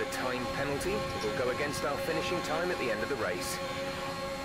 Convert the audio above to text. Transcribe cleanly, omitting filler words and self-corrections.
time penalty, it will go against our finishing time at the end of the race.